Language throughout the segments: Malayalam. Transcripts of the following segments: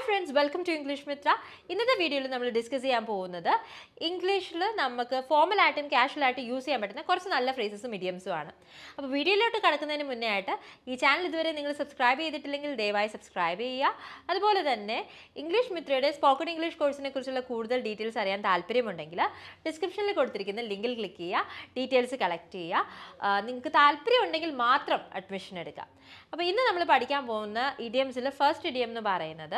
friends, welcome to English Mithra. In this video, we will discuss English formal and casual use phrases and idioms. Now, in this video, this channel is subscribe to subscribe. English Mithra spoken English course details are in the description. Link click details collect admission. Now, we will study idioms. First idiom is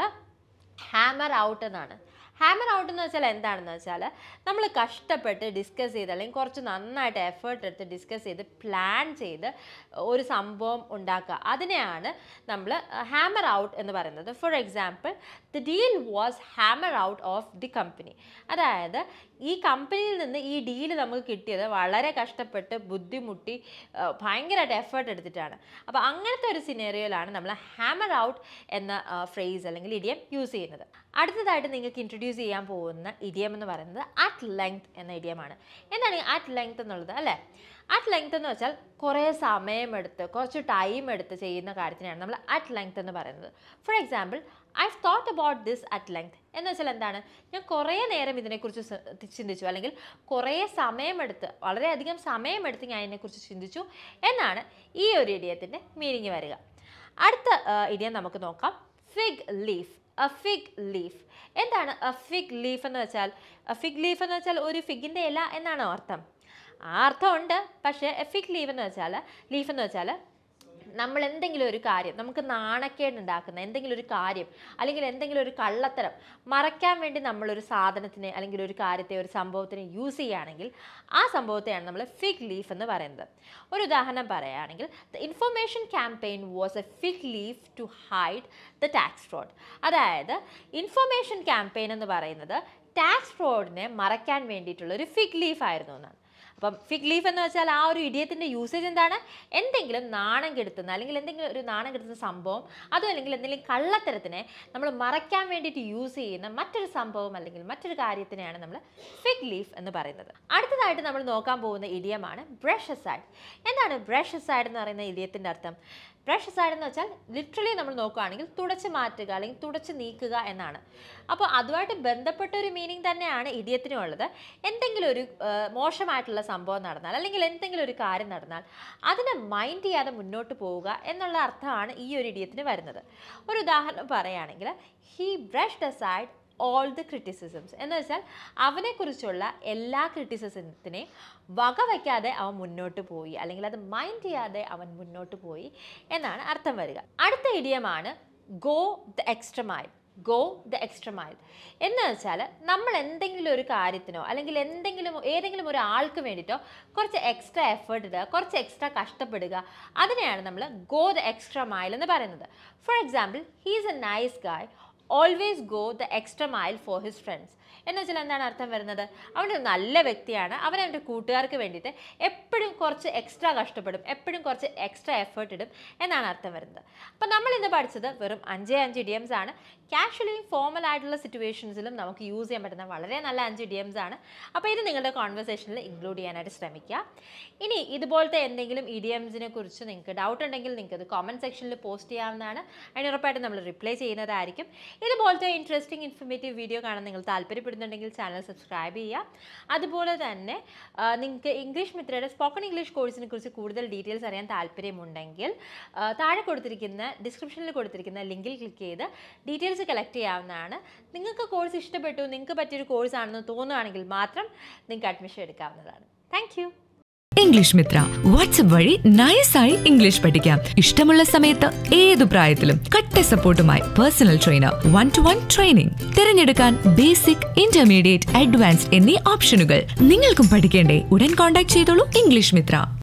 hammer out. Hammer out എന്ന് വെച്ചാൽ എന്താണെന്ന് വെച്ചാൽ നമ്മൾ കഷ്ടപ്പെട്ട് ഡിസ്കസ് ചെയ്ത് അല്ലെങ്കിൽ കുറച്ച് നന്നായിട്ട് എഫേർട്ട് എടുത്ത് ഡിസ്കസ് ചെയ്ത് പ്ലാൻ ചെയ്ത് ഒരു സംഭവം ഉണ്ടാക്കുക അതിനെയാണ് നമ്മൾ ഹാമർ ഔട്ട് എന്ന് പറയുന്നത്. For example, the deal was hammer out of the company. അതായത് ഈ കമ്പനിയിൽ നിന്ന് ഈ ഡീൽ നമുക്ക് കിട്ടിയത് വളരെ കഷ്ടപ്പെട്ട് ബുദ്ധിമുട്ടി ഭയങ്കരമായിട്ട് എഫേർട്ട് എടുത്തിട്ടാണ്. അപ്പോൾ അങ്ങനത്തെ ഒരു സിനാരിയോയിലാണ് നമ്മൾ ഹാമർ ഔട്ട് എന്ന ഫ്രേസ് അല്ലെങ്കിൽ ഇഡിയം യൂസ് ചെയ്യുന്നത്. അടുത്തതായിട്ട് നിങ്ങൾക്ക് ഇൻട്രൊഡ്യൂസ് ചെയ്യാൻ പോകുന്ന ഇഡിയം എന്ന് പറയുന്നത് അറ്റ് ലെങ്ത് എന്ന ഇഡിയമാണ്. എന്താണ് അറ്റ് ലെങ്ത് എന്നുള്ളത് അല്ലേ? അറ്റ് ലെങ്ത് എന്ന് വെച്ചാൽ കുറേ സമയമെടുത്ത് കുറച്ച് ടൈം എടുത്ത് ചെയ്യുന്ന കാര്യത്തിനാണ് നമ്മൾ അറ്റ് ലെങ്ത് എന്ന് പറയുന്നത്. For example, I thought about this at length എന്ന് വെച്ചാൽ എന്താണ്? ഞാൻ കുറേ നേരം ഇതിനെക്കുറിച്ച് ചിന്തിച്ചു, അല്ലെങ്കിൽ കുറേ സമയമെടുത്ത് വളരെയധികം സമയമെടുത്ത് ഞാൻ ഇതിനെക്കുറിച്ച് ചിന്തിച്ചു എന്നാണ് ഈ ഒരു ഇഡിയത്തിൻ്റെ മീനിങ് വരിക. അടുത്ത ഇഡിയം നമുക്ക് നോക്കാം, fig leaf. A fig leaf. എന്താണ് a fig leaf എന്ന് വെച്ചാൽ? a fig leaf എന്ന് വെച്ചാൽ ഒരു ഫിഗിൻ്റെ ഇല എന്നാണ് അർത്ഥം. ആ അർത്ഥമുണ്ട്, പക്ഷേ a fig leaf എന്ന് വെച്ചാൽ നമ്മൾ എന്തെങ്കിലും ഒരു കാര്യം, നമുക്ക് നാണക്കേട് ഉണ്ടാക്കുന്ന എന്തെങ്കിലും ഒരു കാര്യം അല്ലെങ്കിൽ എന്തെങ്കിലും ഒരു കള്ളത്തരം മറയ്ക്കാൻ വേണ്ടി നമ്മളൊരു സാധനത്തിനെ അല്ലെങ്കിൽ ഒരു കാര്യത്തെ ഒരു സംഭവത്തിനെ യൂസ് ചെയ്യുകയാണെങ്കിൽ ആ സംഭവത്തെയാണ് നമ്മൾ ഫിഗ് ലീഫ് എന്ന് പറയുന്നത്. ഒരു ഉദാഹരണം പറയുകയാണെങ്കിൽ, the information campaign was a fig leaf to hide the tax fraud. അതായത് ഇൻഫർമേഷൻ ക്യാമ്പയിൻ എന്ന് പറയുന്നത് ടാക്സ് ഫ്രോഡിനെ മറയ്ക്കാൻ വേണ്ടിയിട്ടുള്ള ഒരു ഫിഗ് ലീഫ് ആയിരുന്നു എന്നാണ്. അപ്പം ഫിഗ് ലീഫ് എന്ന് വെച്ചാൽ ആ ഒരു ഇഡിയത്തിൻ്റെ യൂസേജ് എന്താണ്? എന്തെങ്കിലും നാണം കെടുത്തുന്ന അല്ലെങ്കിൽ എന്തെങ്കിലും ഒരു നാണം കെടുത്തുന്ന സംഭവം, അതും അല്ലെങ്കിൽ എന്തെങ്കിലും കള്ളത്തരത്തിനെ നമ്മൾ മറയ്ക്കാൻ വേണ്ടിയിട്ട് യൂസ് ചെയ്യുന്ന മറ്റൊരു സംഭവം അല്ലെങ്കിൽ മറ്റൊരു കാര്യത്തിനെയാണ് നമ്മൾ ഫിഗ് ലീഫ് എന്ന് പറയുന്നത്. അടുത്തതായിട്ട് നമ്മൾ നോക്കാൻ പോകുന്ന ഇഡിയമാണ് ബ്രഷ് അസൈഡ്. എന്താണ് ബ്രഷ് അസൈഡ് എന്ന് പറയുന്ന ഇഡിയത്തിൻ്റെ അർത്ഥം? ബ്രഷ് അസൈഡ് എന്ന് വെച്ചാൽ ലിറ്ററലി നമ്മൾ നോക്കുകയാണെങ്കിൽ തുടച്ച് മാറ്റുക അല്ലെങ്കിൽ തുടച്ച് നീക്കുക എന്നാണ്. അപ്പോൾ അതുമായിട്ട് ബന്ധപ്പെട്ട ഒരു മീനിങ് തന്നെയാണ് ഇഡിയത്തിനും ഉള്ളത്. എന്തെങ്കിലും ഒരു മോശമായിട്ടുള്ള സംഭവം നടന്നാൽ അല്ലെങ്കിൽ എന്തെങ്കിലും ഒരു കാര്യം നടന്നാൽ അതിനെ മൈൻഡ് ചെയ്യാതെ മുന്നോട്ട് പോവുക എന്നുള്ള അർത്ഥമാണ് ഈ ഒരു ഇഡിയത്തിന് വരുന്നത്. ഒരു ഉദാഹരണം പറയുകയാണെങ്കിൽ, he brushed aside all the criticisms എന്ന് വെച്ചാൽ അവനെക്കുറിച്ചുള്ള എല്ലാ ക്രിറ്റിസിസത്തിനെയും വകവയ്ക്കാതെ അവൻ മുന്നോട്ട് പോയി അല്ലെങ്കിൽ അത് മൈൻഡ് ചെയ്യാതെ അവൻ മുന്നോട്ട് പോയി എന്നാണ് അർത്ഥം വരിക. അടുത്ത ഇഡിയമാണ് go the extra mile. Go the extra mile എന്ന് വെച്ചാൽ നമ്മൾ എന്തെങ്കിലും ഒരു കാര്യത്തിനോ അല്ലെങ്കിൽ ഏതെങ്കിലും ഒരു ആൾക്ക് വേണ്ടിയിട്ടോ കുറച്ച് എക്സ്ട്രാ എഫേർട്ട് ഇടുക, കുറച്ച് എക്സ്ട്രാ കഷ്ടപ്പെടുക, അതിനെയാണ് നമ്മൾ ഗോ ദ എക്സ്ട്രാ മൈൽ എന്ന് പറയുന്നത്. For example, he is a nice guy, always go the extra mile for his friends. എന്ന് വെച്ചാൽ എന്താണ് അർത്ഥം വരുന്നത്? അവനൊരു നല്ല വ്യക്തിയാണ്, അവൻ അവൻ്റെ കൂട്ടുകാർക്ക് വേണ്ടിയിട്ട് എപ്പോഴും കുറച്ച് എക്സ്ട്രാ കഷ്ടപ്പെടും, എപ്പോഴും കുറച്ച് എക്സ്ട്രാ എഫേർട്ട് ഇടും എന്നാണ് അർത്ഥം വരുന്നത്. അപ്പോൾ നമ്മൾ ഇന്ന് പഠിച്ചത് വെറും 5 ഇഡിയംസ് ആണ്. കാഷ്വലിയും ഫോർമൽ ആയിട്ടുള്ള സിറ്റുവേഷൻസിലും നമുക്ക് യൂസ് ചെയ്യാൻ പറ്റുന്ന വളരെ നല്ല 5 ഇഡിയംസ് ആണ്. അപ്പോൾ ഇത് നിങ്ങളുടെ കോൺവെർസേഷനിൽ ഇൻക്ലൂഡ് ചെയ്യാനായിട്ട് ശ്രമിക്കുക. ഇനി ഇതുപോലത്തെ എന്തെങ്കിലും ഇഡിയംസിനെ കുറിച്ച് നിങ്ങൾക്ക് ഡൗട്ട് ഉണ്ടെങ്കിൽ നിങ്ങൾക്ക് അത് കോമൻറ്റ് സെക്ഷനിൽ പോസ്റ്റ് ചെയ്യാവുന്നതാണ്. അതിന് ഉറപ്പായിട്ട് നമ്മൾ റിപ്ലൈ ചെയ്യുന്നതായിരിക്കും. ഇതുപോലത്തെ ഇൻട്രസ്റ്റിംഗ് ഇൻഫർമേറ്റീവ് വീഡിയോ കാണാൻ നിങ്ങൾ താല്പര്യപ്പെടുന്നുണ്ടെങ്കിൽ ചാനൽ സബ്സ്ക്രൈബ് ചെയ്യുക. അതുപോലെ തന്നെ നിങ്ങൾക്ക് ഇംഗ്ലീഷ് മിത്രയുടെ സ്പോക്കൺ ഇംഗ്ലീഷ് കോഴ്സിനെ കുറിച്ച് കൂടുതൽ ഡീറ്റെയിൽസ് അറിയാൻ താല്പര്യമുണ്ടെങ്കിൽ താഴെ കൊടുത്തിരിക്കുന്ന ഡിസ്ക്രിപ്ഷനിൽ കൊടുത്തിരിക്കുന്ന ലിങ്കിൽ ക്ലിക്ക് ചെയ്ത് ഡീറ്റെയിൽസ് കളക്ട് ചെയ്യാവുന്നതാണ്. നിങ്ങൾക്ക് കോഴ്സ് ഇഷ്ടപ്പെട്ടു, നിങ്ങൾക്ക് പറ്റിയൊരു കോഴ്സാണെന്ന് തോന്നുകയാണെങ്കിൽ മാത്രം നിങ്ങൾക്ക് അഡ്മിഷൻ എടുക്കാവുന്നതാണ്. Thank you. English Mitra WhatsApp വഴി നൈസായി ഇംഗ്ലീഷ് പഠിക്കാം. ഇഷ്ടമുള്ള സമയത്ത് ഏതു പ്രായത്തിലും കട്ട സപ്പോർട്ടുമായി പേഴ്സണൽ ട്രെയിനർ, 1-to-1 ട്രെയിനിങ്. തിരഞ്ഞെടുക്കാൻ ബേസിക്, ഇന്റർമീഡിയറ്റ്, അഡ്വാൻസ്ഡ് എന്നീ ഓപ്ഷനുകൾ. നിങ്ങൾക്കും പഠിക്കേണ്ടേ? ഉടൻ കോൺടാക്ട് ചെയ്തോളൂ ഇംഗ്ലീഷ് മിത്ര.